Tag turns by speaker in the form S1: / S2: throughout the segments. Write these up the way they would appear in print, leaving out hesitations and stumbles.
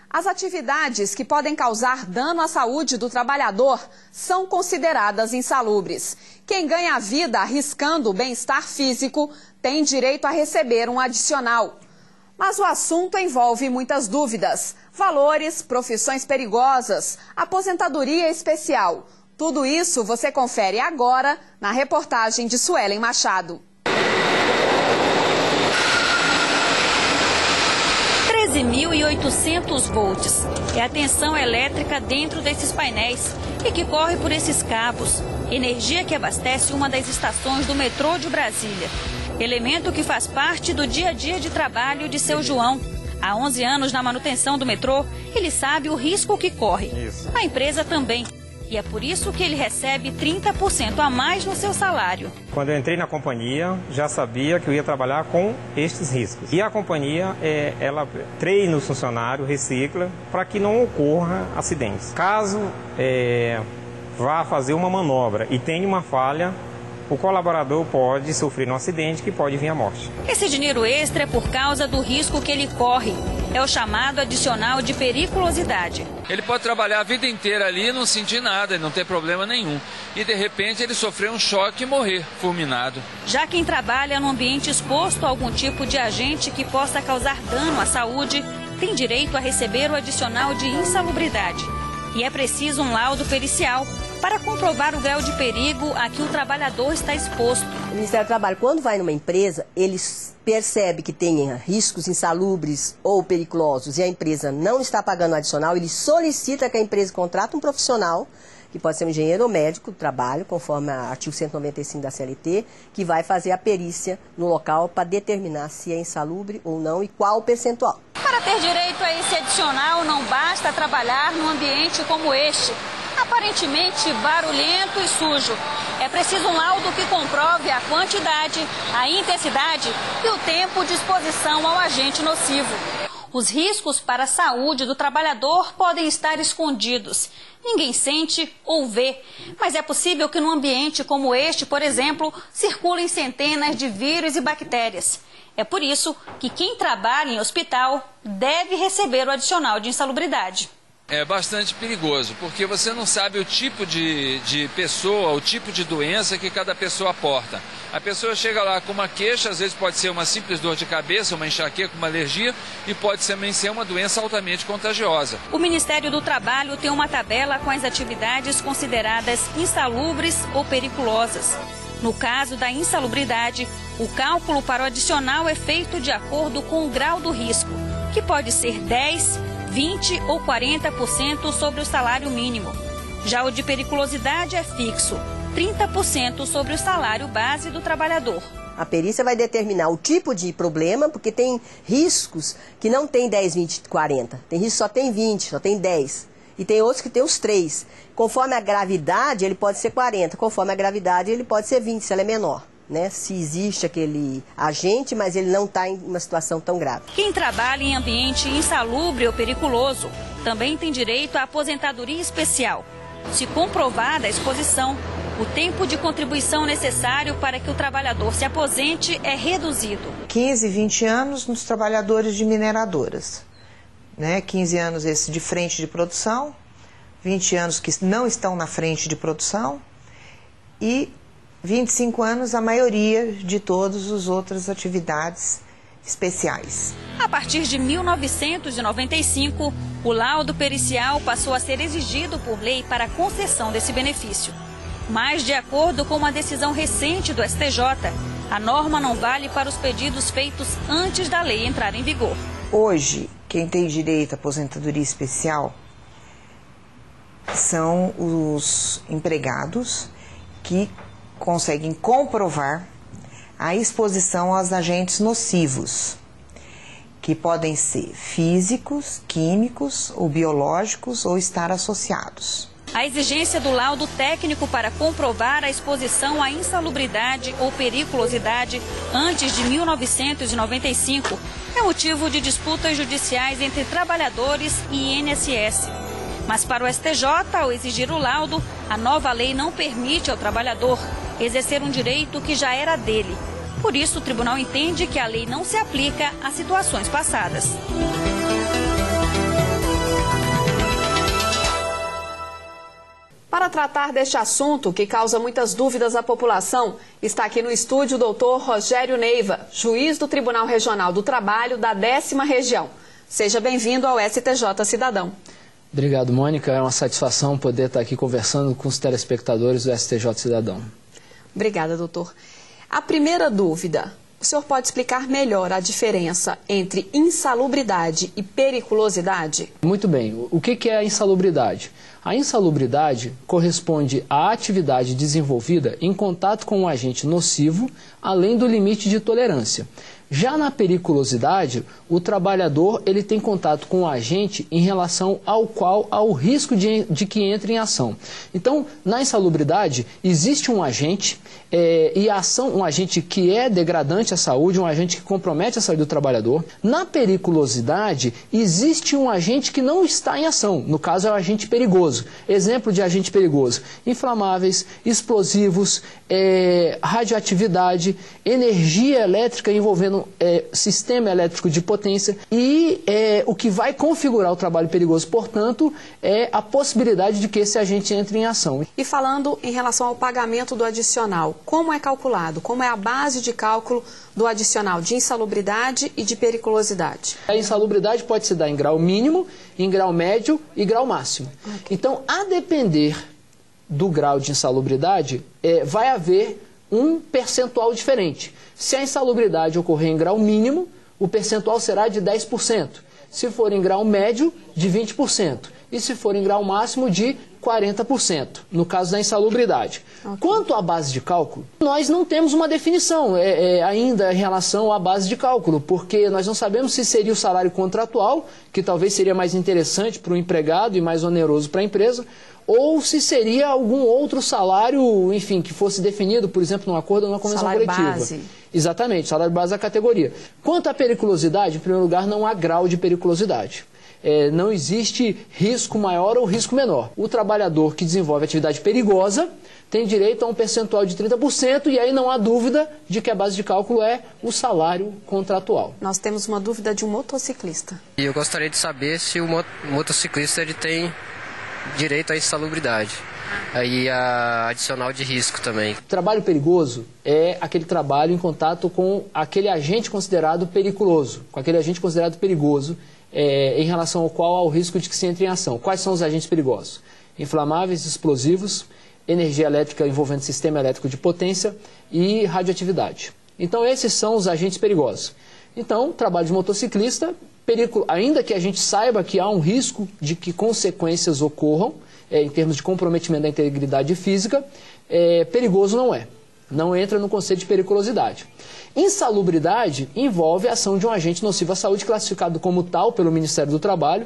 S1: As atividades que podem causar dano à saúde do trabalhador são consideradas insalubres. Quem ganha a vida arriscando o bem-estar físico tem direito a receber um adicional. Mas o assunto envolve muitas dúvidas: valores, profissões perigosas, aposentadoria especial. Tudo isso você confere agora na reportagem de Suelen Machado.
S2: 13.800 volts é a tensão elétrica dentro desses painéis e que corre por esses cabos. Energia que abastece uma das estações do metrô de Brasília. Elemento que faz parte do dia a dia de trabalho de seu João. Há 11 anos na manutenção do metrô, ele sabe o risco que corre. A empresa também. E é por isso que ele recebe 30% a mais no seu salário.
S3: Quando eu entrei na companhia, já sabia que eu ia trabalhar com estes riscos. E a companhia, ela treina o funcionário, recicla, para que não ocorra acidentes. Caso vá fazer uma manobra e tenha uma falha, o colaborador pode sofrer um acidente que pode vir à morte.
S2: Esse dinheiro extra é por causa do risco que ele corre. É o chamado adicional de periculosidade.
S4: Ele pode trabalhar a vida inteira ali e não sentir nada, não ter problema nenhum. E de repente ele sofrer um choque e morrer fulminado.
S2: Já quem trabalha num ambiente exposto a algum tipo de agente que possa causar dano à saúde, tem direito a receber o adicional de insalubridade. E é preciso um laudo pericial para comprovar o grau de perigo a que o trabalhador está exposto.
S5: O Ministério do Trabalho, quando vai numa empresa, ele percebe que tenha riscos insalubres ou periculosos e a empresa não está pagando adicional, ele solicita que a empresa contrate um profissional, que pode ser um engenheiro ou médico do trabalho, conforme o artigo 195 da CLT, que vai fazer a perícia no local para determinar se é insalubre ou não e qual o percentual.
S2: Para ter direito a esse adicional, não basta trabalhar num ambiente como este, aparentemente barulhento e sujo. É preciso um laudo que comprove a quantidade, a intensidade e o tempo de exposição ao agente nocivo. Os riscos para a saúde do trabalhador podem estar escondidos. Ninguém sente ou vê, mas é possível que num ambiente como este, por exemplo, circulem centenas de vírus e bactérias. É por isso que quem trabalha em hospital deve receber o adicional de insalubridade.
S4: É bastante perigoso, porque você não sabe o tipo de pessoa, o tipo de doença que cada pessoa porta. A pessoa chega lá com uma queixa, às vezes pode ser uma simples dor de cabeça, uma enxaqueca, uma alergia, e pode também ser uma doença altamente contagiosa.
S2: O Ministério do Trabalho tem uma tabela com as atividades consideradas insalubres ou periculosas. No caso da insalubridade, o cálculo para o adicional é feito de acordo com o grau do risco, que pode ser 10%, 20% ou 40% sobre o salário mínimo. Já o de periculosidade é fixo, 30% sobre o salário base do trabalhador.
S5: A perícia vai determinar o tipo de problema, porque tem riscos que não tem 10, 20, 40. Tem risco que só tem 20, só tem 10. E tem outros que tem os 3. Conforme a gravidade, ele pode ser 40. Conforme a gravidade, ele pode ser 20, se ela é menor. Se existe aquele agente, mas ele não está em uma situação tão grave.
S2: Quem trabalha em ambiente insalubre ou periculoso também tem direito à aposentadoria especial. Se comprovada a exposição, o tempo de contribuição necessário para que o trabalhador se aposente é reduzido.
S6: 15, 20 anos nos trabalhadores de mineradoras. 15 anos esse de frente de produção, 20 anos que não estão na frente de produção e 25 anos a maioria de todas as outras atividades especiais.
S2: A partir de 1995, o laudo pericial passou a ser exigido por lei para a concessão desse benefício. Mas, de acordo com uma decisão recente do STJ, a norma não vale para os pedidos feitos antes da lei entrar em vigor.
S6: Hoje, quem tem direito à aposentadoria especial são os empregados que conseguem comprovar a exposição aos agentes nocivos, que podem ser físicos, químicos ou biológicos ou estar associados.
S2: A exigência do laudo técnico para comprovar a exposição à insalubridade ou periculosidade antes de 1995 é motivo de disputas judiciais entre trabalhadores e INSS. Mas para o STJ, ao exigir o laudo, a nova lei não permite ao trabalhador exercer um direito que já era dele. Por isso, o tribunal entende que a lei não se aplica a situações passadas.
S1: para tratar deste assunto que causa muitas dúvidas à população, está aqui no estúdio o doutor Rogério Neiva, juiz do Tribunal Regional do Trabalho da 10ª Região. Seja bem-vindo ao STJ Cidadão.
S7: Obrigado, Mônica. É uma satisfação poder estar aqui conversando com os telespectadores do STJ Cidadão.
S1: Obrigada, doutor. A primeira dúvida, o senhor pode explicar melhor a diferença entre insalubridade e periculosidade?
S7: Muito bem. O que é a insalubridade? A insalubridade corresponde à atividade desenvolvida em contato com um agente nocivo, além do limite de tolerância. Já na periculosidade, o trabalhador ele tem contato com o agente em relação ao risco de que entre em ação. Então, na insalubridade, existe um agente e a ação, um agente que é degradante à saúde, um agente que compromete a saúde do trabalhador. Na periculosidade, existe um agente que não está em ação, no caso é o agente perigoso. Exemplo de agente perigoso: inflamáveis, explosivos, radioatividade, energia elétrica envolvendo sistema elétrico de potência e o que vai configurar o trabalho perigoso, portanto, é a possibilidade de que esse agente entre em ação.
S1: E falando em relação ao pagamento do adicional, como é calculado? Como é a base de cálculo do adicional de insalubridade e de periculosidade?
S7: A insalubridade pode se dar em grau mínimo, em grau médio e grau máximo. Okay. Então, a depender do grau de insalubridade, vai haver um percentual diferente. Se a insalubridade ocorrer em grau mínimo, o percentual será de 10%. Se for em grau médio, de 20%. E se for em grau máximo, de 40%, no caso da insalubridade. Okay. Quanto à base de cálculo, nós não temos uma definição ainda em relação à base de cálculo, porque nós não sabemos se seria o salário contratual, que talvez seria mais interessante para o empregado e mais oneroso para a empresa, ou se seria algum outro salário, enfim, que fosse definido, por exemplo, num acordo ou numa convenção coletiva.
S1: Base.
S7: Exatamente, salário base da categoria. Quanto à periculosidade, em primeiro lugar, não há grau de periculosidade. Não existe risco maior ou risco menor. O trabalhador que desenvolve atividade perigosa tem direito a um percentual de 30% e aí não há dúvida de que a base de cálculo é o salário contratual.
S1: Nós temos uma dúvida de um motociclista.
S8: E eu gostaria de saber se o motociclista ele tem direito à insalubridade e a adicional de risco também.
S7: Trabalho perigoso é aquele trabalho em contato com aquele agente considerado periculoso, com aquele agente considerado perigoso, em relação ao qual há o risco de que se entre em ação. Quais são os agentes perigosos? Inflamáveis, explosivos, energia elétrica envolvendo sistema elétrico de potência e radioatividade. Então esses são os agentes perigosos. Então, trabalho de motociclista, ainda que a gente saiba que há um risco de que consequências ocorram, em termos de comprometimento da integridade física, perigoso não é. Não entra no conceito de periculosidade. Insalubridade envolve a ação de um agente nocivo à saúde classificado como tal pelo Ministério do Trabalho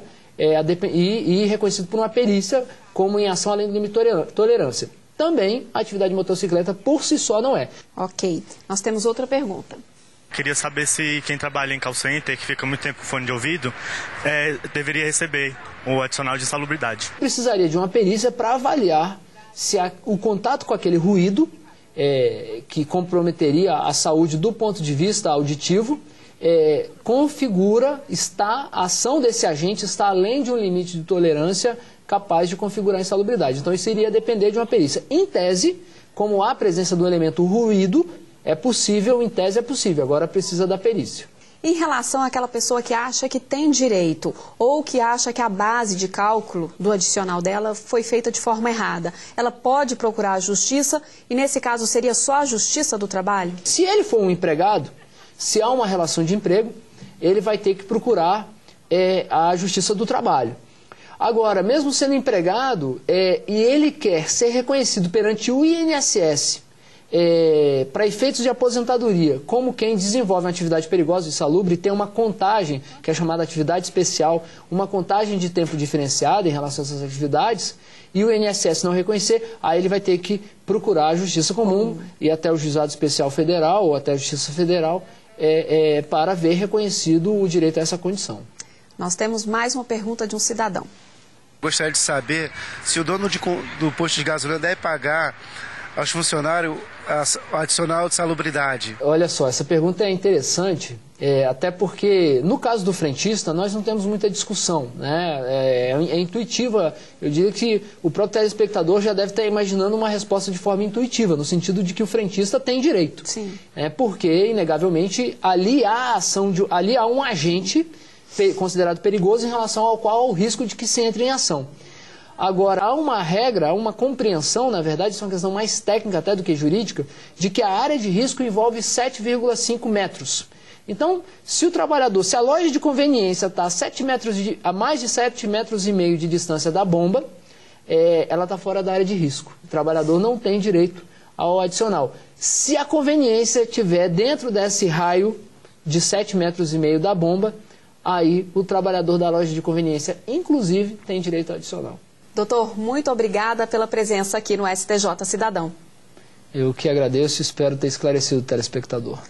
S7: e reconhecido por uma perícia como em ação além do limite de tolerância. Também a atividade de motocicleta por si só não é.
S1: Ok. Nós temos outra pergunta.
S9: Queria saber se quem trabalha em call center, que fica muito tempo com fone de ouvido, deveria receber o adicional de insalubridade.
S7: Precisaria de uma perícia para avaliar se o contato com aquele ruído, que comprometeria a saúde do ponto de vista auditivo, a ação desse agente está além de um limite de tolerância capaz de configurar insalubridade. Então isso iria depender de uma perícia. Em tese, como há a presença do elemento ruído, é possível, em tese é possível, agora precisa da perícia.
S1: Em relação àquela pessoa que acha que tem direito ou que acha que a base de cálculo do adicional dela foi feita de forma errada, ela pode procurar a justiça e nesse caso seria só a Justiça do Trabalho?
S7: Se ele for um empregado, se há uma relação de emprego, ele vai ter que procurar a Justiça do Trabalho. Agora, mesmo sendo empregado e ele quer ser reconhecido perante o INSS, para efeitos de aposentadoria, como quem desenvolve uma atividade perigosa e insalubre, tem uma contagem, que é chamada atividade especial, uma contagem de tempo diferenciada em relação a essas atividades, e o INSS não reconhecer, aí ele vai ter que procurar a Justiça Comum e até o Juizado Especial Federal ou até a Justiça Federal para ver reconhecido o direito a essa condição.
S1: Nós temos mais uma pergunta de um cidadão.
S10: Gostaria de saber se o dono do posto de gasolina deve pagar aos funcionários o adicional de salubridade?
S7: Olha só, essa pergunta é interessante, até porque no caso do frentista nós não temos muita discussão, né? É intuitiva, eu diria que o próprio telespectador já deve estar imaginando uma resposta de forma intuitiva, no sentido de que o frentista tem direito.
S1: Sim.
S7: Porque, inegavelmente, ali há ali há um agente considerado perigoso em relação ao qual há o risco de que se entre em ação. Agora, há uma regra, há uma compreensão, na verdade, isso é uma questão mais técnica até do que jurídica, de que a área de risco envolve 7,5 metros. Então, se a loja de conveniência está a mais de 7,5 metros de distância da bomba, ela está fora da área de risco. O trabalhador não tem direito ao adicional. Se a conveniência estiver dentro desse raio de 7,5 metros da bomba, aí o trabalhador da loja de conveniência, inclusive, tem direito ao adicional.
S1: Doutor, muito obrigada pela presença aqui no STJ Cidadão.
S7: Eu que agradeço e espero ter esclarecido o telespectador.